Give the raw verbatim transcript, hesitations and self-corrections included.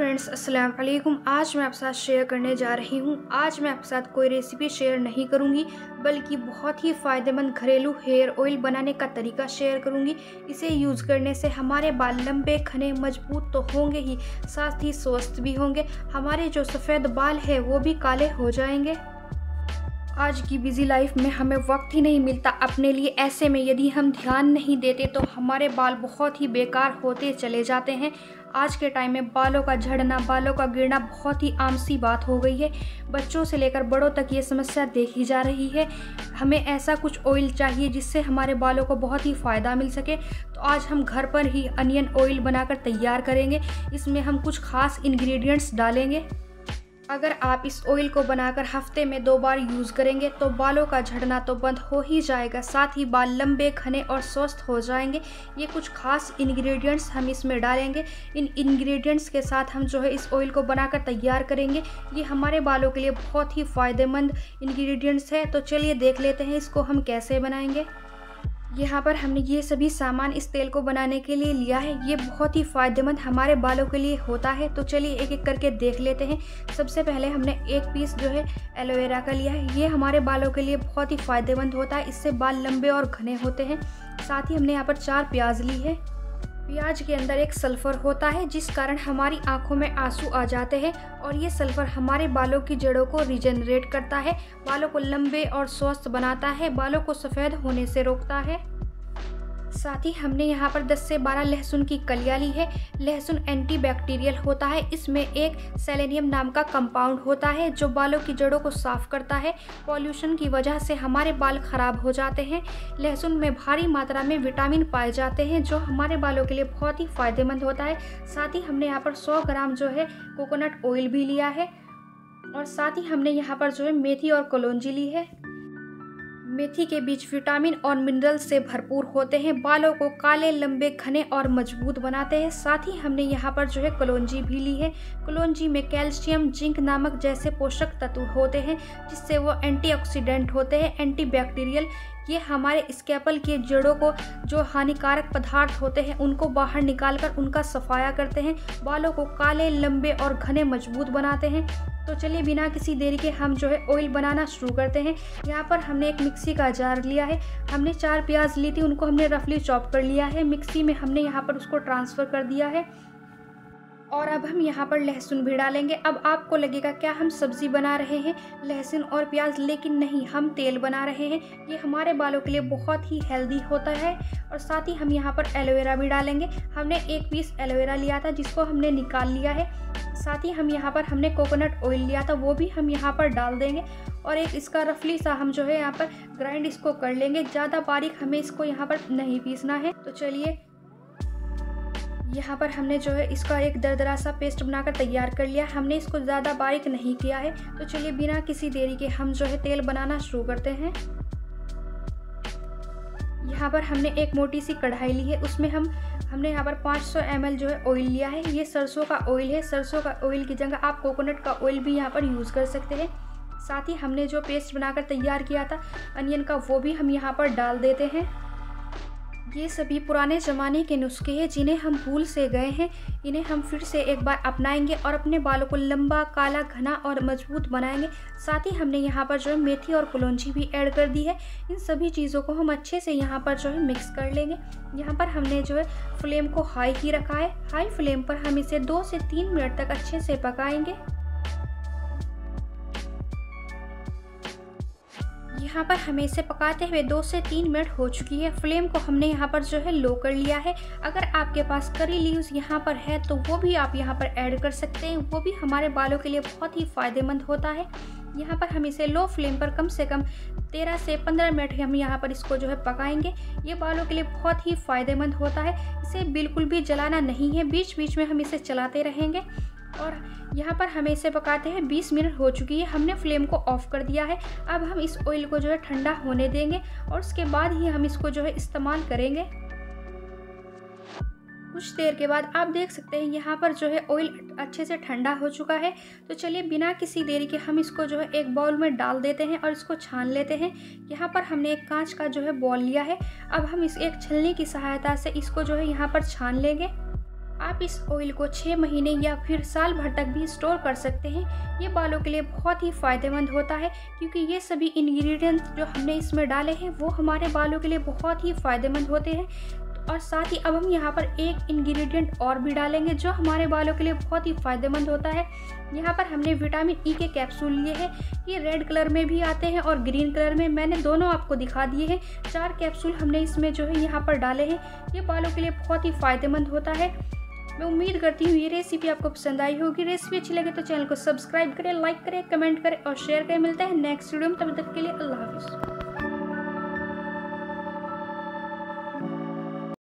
Friends, अस्सलाम वालेकुम। आज मैं आपके साथ शेयर करने जा रही हूँ। आज मैं आपके साथ कोई रेसिपी शेयर नहीं करूँगी, बल्कि बहुत ही फ़ायदेमंद घरेलू हेयर ऑयल बनाने का तरीका शेयर करूँगी। इसे यूज़ करने से हमारे बाल लंबे, घने, मजबूत तो होंगे ही, साथ ही स्वस्थ भी होंगे। हमारे जो सफ़ेद बाल है वो भी काले हो जाएंगे। आज की बिज़ी लाइफ में हमें वक्त ही नहीं मिलता अपने लिए। ऐसे में यदि हम ध्यान नहीं देते तो हमारे बाल बहुत ही बेकार होते चले जाते हैं। आज के टाइम में बालों का झड़ना, बालों का गिरना बहुत ही आम सी बात हो गई है। बच्चों से लेकर बड़ों तक ये समस्या देखी जा रही है। हमें ऐसा कुछ ऑयल चाहिए जिससे हमारे बालों को बहुत ही फ़ायदा मिल सके। तो आज हम घर पर ही अनियन ऑयल बनाकर तैयार करेंगे। इसमें हम कुछ खास इंग्रेडिएंट्स डालेंगे। अगर आप इस ऑयल को बनाकर हफ्ते में दो बार यूज़ करेंगे तो बालों का झड़ना तो बंद हो ही जाएगा, साथ ही बाल लंबे, घने और स्वस्थ हो जाएंगे। ये कुछ खास इंग्रेडिएंट्स हम इसमें डालेंगे। इन इंग्रेडिएंट्स के साथ हम जो है इस ऑयल को बनाकर तैयार करेंगे। ये हमारे बालों के लिए बहुत ही फ़ायदेमंद इंग्रेडिएंट्स है। तो चलिए देख लेते हैं इसको हम कैसे बनाएंगे। यहाँ पर हमने ये सभी सामान इस तेल को बनाने के लिए लिया है। ये बहुत ही फ़ायदेमंद हमारे बालों के लिए होता है। तो चलिए एक एक करके देख लेते हैं। सबसे पहले हमने एक पीस जो है एलोवेरा का लिया है। ये हमारे बालों के लिए बहुत ही फ़ायदेमंद होता है। इससे बाल लंबे और घने होते हैं। साथ ही हमने यहाँ पर चार प्याज ली है। प्याज के अंदर एक सल्फ़र होता है जिस कारण हमारी आंखों में आंसू आ जाते हैं, और ये सल्फ़र हमारे बालों की जड़ों को रिजेनरेट करता है, बालों को लंबे और स्वस्थ बनाता है, बालों को सफ़ेद होने से रोकता है। साथ ही हमने यहाँ पर दस से बारह लहसुन की कलियाँ ली है। लहसुन एंटीबैक्टीरियल होता है। इसमें एक सेलेनियम नाम का कंपाउंड होता है जो बालों की जड़ों को साफ करता है। पॉल्यूशन की वजह से हमारे बाल ख़राब हो जाते हैं। लहसुन में भारी मात्रा में विटामिन पाए जाते हैं जो हमारे बालों के लिए बहुत ही फ़ायदेमंद होता है। साथ ही हमने यहाँ पर सौ ग्राम जो है कोकोनट ऑयल भी लिया है, और साथ ही हमने यहाँ पर जो है मेथी और कलौंजी ली है। मेथी के बीज विटामिन और मिनरल से भरपूर होते हैं, बालों को काले, लंबे, घने और मजबूत बनाते हैं। साथ ही हमने यहाँ पर जो है कलौंजी भी ली है। कलौंजी में कैल्शियम, जिंक नामक जैसे पोषक तत्व होते हैं जिससे वो एंटीऑक्सीडेंट होते हैं, एंटीबैक्टीरियल। ये हमारे स्कैल्प के जड़ों को जो हानिकारक पदार्थ होते हैं उनको बाहर निकालकर उनका सफाया करते हैं, बालों को काले, लंबे और घने मजबूत बनाते हैं। तो चलिए बिना किसी देरी के हम जो है ऑयल बनाना शुरू करते हैं। यहाँ पर हमने एक मिक्सी का जार लिया है। हमने चार प्याज ली थी, उनको हमने रफली चॉप कर लिया है। मिक्सी में हमने यहाँ पर उसको ट्रांसफ़र कर दिया है। और अब हम यहाँ पर लहसुन भी डालेंगे। अब आपको लगेगा क्या हम सब्ज़ी बना रहे हैं लहसुन और प्याज, लेकिन नहीं, हम तेल बना रहे हैं। ये हमारे बालों के लिए बहुत ही हेल्दी होता है। और साथ ही हम यहाँ पर एलोवेरा भी डालेंगे। हमने एक पीस एलोवेरा लिया था जिसको हमने निकाल लिया है। साथ ही हम यहाँ पर हमने कोकोनट ऑयल लिया था, वो भी हम यहाँ पर डाल देंगे। और एक इसका रफली सा हम जो है यहाँ पर ग्राइंड इसको कर लेंगे। ज़्यादा बारीक हमें इसको यहाँ पर नहीं पीसना है। तो चलिए यहाँ पर हमने जो है इसका एक दरदरा सा पेस्ट बनाकर तैयार कर लिया। हमने इसको ज़्यादा बारीक नहीं किया है। तो चलिए बिना किसी देरी के हम जो है तेल बनाना शुरू करते हैं। यहाँ पर हमने एक मोटी सी कढ़ाई ली है। उसमें हम हमने यहाँ पर पाँच सौ एम एल जो है ऑयल लिया है। ये सरसों का ऑयल है। सरसों का ऑयल की जगह आप कोकोनट का ऑयल भी यहाँ पर यूज़ कर सकते हैं। साथ ही हमने जो पेस्ट बनाकर तैयार किया था अनियन का, वो भी हम यहाँ पर डाल देते हैं। ये सभी पुराने ज़माने के नुस्खे हैं जिन्हें हम भूल से गए हैं। इन्हें हम फिर से एक बार अपनाएंगे और अपने बालों को लंबा, काला, घना और मजबूत बनाएंगे। साथ ही हमने यहाँ पर जो है मेथी और कलौंजी भी ऐड कर दी है। इन सभी चीज़ों को हम अच्छे से यहाँ पर जो है मिक्स कर लेंगे। यहाँ पर हमने जो है फ्लेम को हाई ही रखा है। हाई फ्लेम पर हम इसे दो से तीन मिनट तक अच्छे से पकाएंगे। यहाँ पर हमें इसे पकाते हुए दो से तीन मिनट हो चुकी है। फ्लेम को हमने यहाँ पर जो है लो कर लिया है। अगर आपके पास करी लीव्स यहाँ पर है तो वो भी आप यहाँ पर ऐड कर सकते हैं, वो भी हमारे बालों के लिए बहुत ही फ़ायदेमंद होता है। यहाँ पर हम इसे लो फ्लेम पर कम से कम तेरह से पंद्रह मिनट हम यहाँ पर इसको जो है पकाएंगे। ये बालों के लिए बहुत ही फ़ायदेमंद होता है। इसे बिल्कुल भी जलाना नहीं है, बीच बीच में हम इसे चलाते रहेंगे। और यहाँ पर हमें इसे पकाते हैं बीस मिनट हो चुकी है। हमने फ्लेम को ऑफ कर दिया है। अब हम इस ऑयल को जो है ठंडा होने देंगे और उसके बाद ही हम इसको जो है इस्तेमाल करेंगे। कुछ देर के बाद आप देख सकते हैं यहाँ पर जो है ऑयल अच्छे से ठंडा हो चुका है। तो चलिए बिना किसी देरी के हम इसको जो है एक बाउल में डाल देते हैं और इसको छान लेते हैं। यहाँ पर हमने एक कांच का जो है बॉल लिया है। अब हम इस एक छलनी की सहायता से इसको जो है यहाँ पर छान लेंगे। आप आप इस ऑयल को छः महीने या फिर साल भर तक भी स्टोर कर सकते हैं। ये बालों के लिए बहुत ही फ़ायदेमंद होता है क्योंकि ये सभी इंग्रेडिएंट्स जो हमने इसमें डाले हैं वो हमारे बालों के लिए बहुत ही फ़ायदेमंद होते हैं। और साथ ही अब हम यहाँ पर एक इंग्रेडिएंट और भी डालेंगे जो हमारे बालों के लिए बहुत ही फ़ायदेमंद होता है। यहाँ पर हमने विटामिन ई के कैप्सूल लिए हैं। ये रेड कलर में भी आते हैं और ग्रीन कलर में, मैंने दोनों आपको दिखा दिए हैं। चार कैप्सूल हमने इसमें जो है यहाँ पर डाले हैं। ये बालों के लिए बहुत ही फ़ायदेमंद होता है। मैं उम्मीद करती हूँ ये रेसिपी आपको पसंद आई होगी। रेसिपी अच्छी लगे तो चैनल को सब्सक्राइब करें, लाइक करें, कमेंट करें और शेयर करें। मिलता है नेक्स्ट वीडियो में, तब तक के लिए अल्लाह हाफिज़।